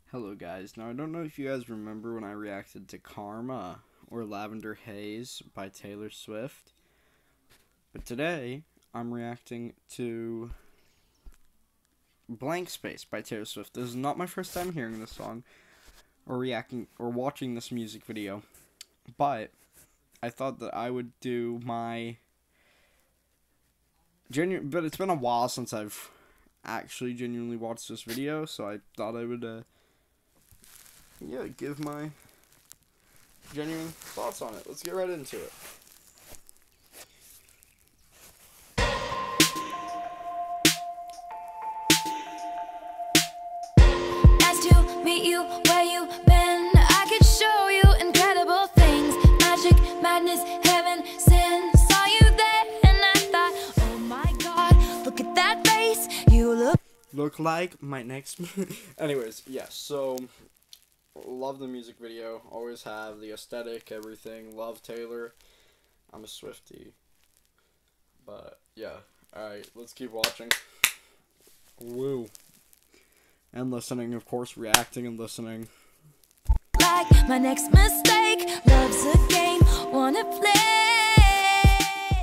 Hello guys, now I don't know if you guys remember when I reacted to Karma or Lavender Haze by Taylor Swift, but today I'm reacting to Blank Space by Taylor Swift. This is not my first time hearing this song or reacting or watching this music video, but I thought that I would do my genuine, but it's been a while since I've actually genuinely watched this video, so I thought I would give my genuine thoughts on it. Let's get right into it. Nice to meet you, where you been? I could show you incredible things. Magic, madness, heaven, sin. Saw you there and I thought, oh my god, look at that face. You Look like my next anyways, yes, so love the music video, always have, the aesthetic, everything, love Taylor. I'm a Swiftie. But yeah, alright, let's keep watching. Woo. And listening, of course, reacting and listening. like my next mistake. Love's a game, wanna play.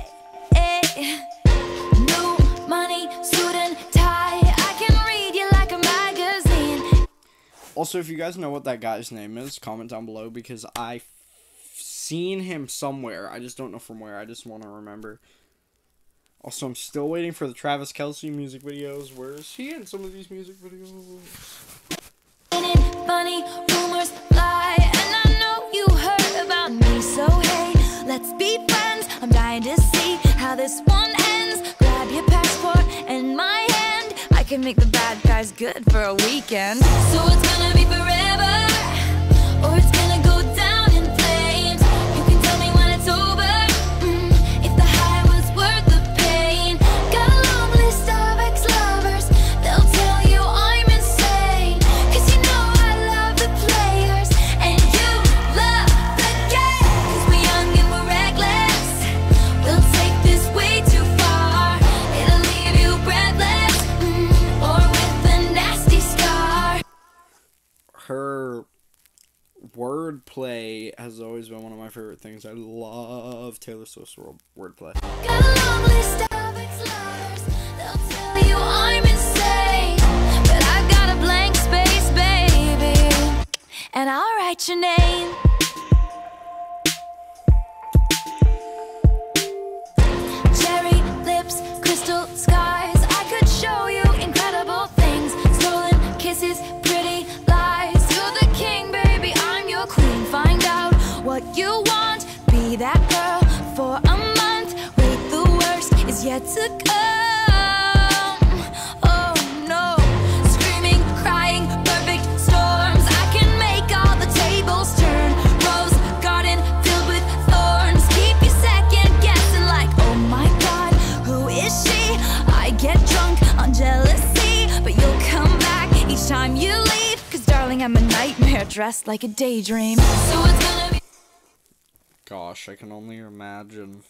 New money, suit and tie. I can read you like a magazine. Also, if you guys know what that guy's name is, comment down below, because I've seen him somewhere. I just don't know from where. I just want to remember. Also, I'm still waiting for the Travis Kelce music videos. Where is he in some of these music videos? Ain't it funny, rumors fly, and I know you heard about me. So hey, let's be friends. I'm dying to see how this one ends. Grab your passport and my hand. I can make the bad guys good for a weekend. So it's gonna be forever, or it's gonna go down in flames. You can tell me when it's over, if the high was worth the pain. Got a long list of ex-lovers, they'll tell you I'm insane. Cause you know I love the players, and you love the game. Cause we're young and we're reckless, we'll take this way too far. It'll leave you breathless, or with a nasty scar. Her wordplay has always been one of my favorite things. I love Taylor Swift's wordplay. Got a long list of ex-lovers, they'll tell you I'm insane. But I've got a blank space, baby, and I'll write your name. Cherry lips, crystal skies. I could show you incredible things. Stolen kisses, pretty lies. You're the king, baby, I'm your queen. Find out what you want, be that girl for a month. Wait, the worst is yet to come. Oh no, screaming, crying, perfect storms. I can make all the tables turn. Rose garden filled with thorns. Keep you second guessing like, oh my god, who is she? I get drunk on jealousy, but you'll come back each time you leave. Cause darling, I'm a nightmare dressed like a daydream. So it's gonna be. Gosh, I can only imagine.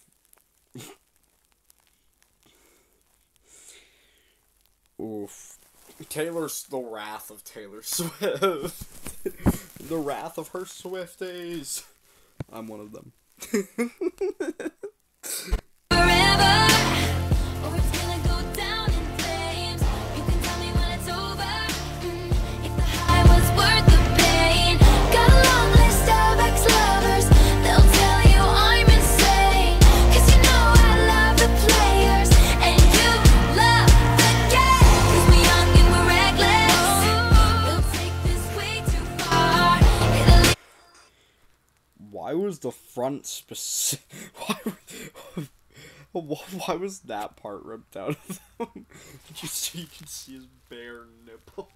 Oof. Taylor's the wrath of Taylor Swift. The wrath of her Swifties. I'm one of them. Forever, or it's gonna go down in flames. You can tell me when it's over, if the high was worth the pain. Got a long list of ex-lovers, they'll tell you I'm insane. Cause you know I love the players, and you love the game. Cause we're young and we're reckless, we'll take this way too far. It'll Why was the front specific? Why was that part ripped out of them? You can see his bare nipples.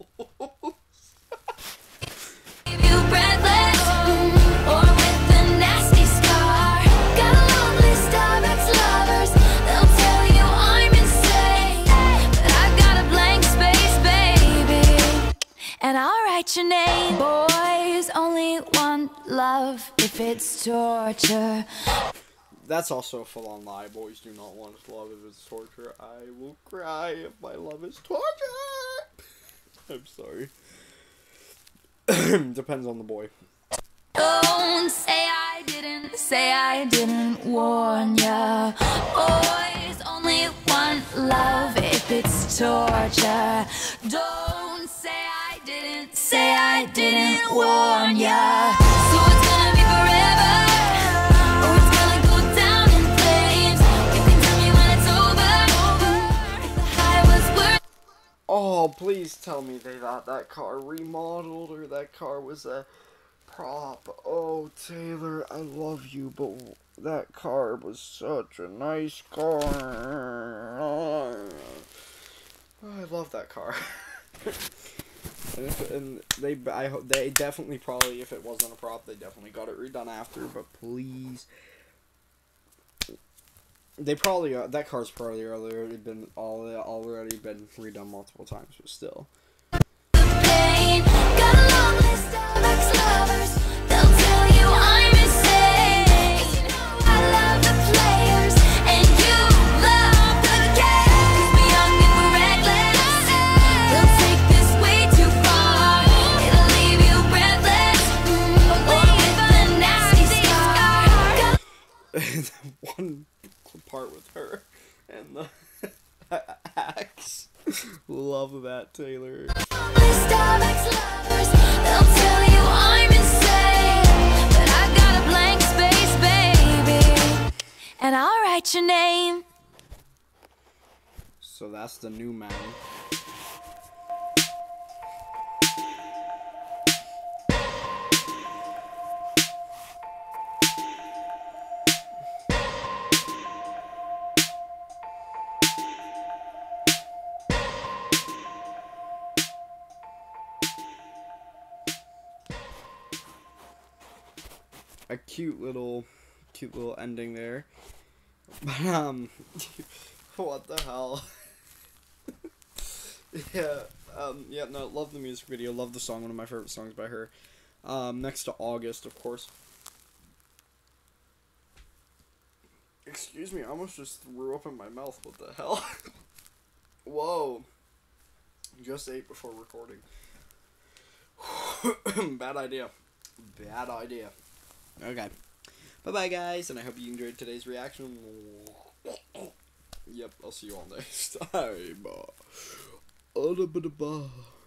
leave you breathless, or with a nasty scar. Got a long list of ex-lovers, they'll tell you I'm insane. But I've got a blank space, baby, and I'll write your name. Boys only want love if it's torture. That's also a full-on lie. Boys do not want love if it's torture. I will cry if my love is torture. I'm sorry. Depends on the boy. Don't say I didn't warn ya. Boys only want love if it's torture. Don't say I didn't warn ya. So it's gonna be forever, or it's gonna go down in flames. You can tell me when it's over, if the high was worth. Oh, please tell me they got that car remodeled or that car was a prop. Oh, Taylor, I love you, but that car was such a nice car. Oh, I love that car. and I hope they definitely probably, if it wasn't a prop, they definitely got it redone after. But please, they probably that car's probably already been redone multiple times, but still. Pain. Got a long list of ex-lovers. They'll tell you I'm insane. 'Cause you know I love the players and you love the game. 'Cause we're young and we're reckless. They'll take this way too far. It'll leave you breathless. Or with a nasty scar. One part with her and the axe. Love that, Taylor. List of ex-lovers. They'll tell you I'm insane. But I got a blank space, baby. And I'll write your name. So that's the new man. A cute little ending there. But what the hell? Yeah, no, love the music video, love the song, one of my favorite songs by her. Next to August, of course. Excuse me, I almost just threw up in my mouth, what the hell? Whoa. Just ate before recording. Bad idea. Bad idea. Okay. Bye-bye, guys, and I hope you enjoyed today's reaction. Yep, I'll see you all next time.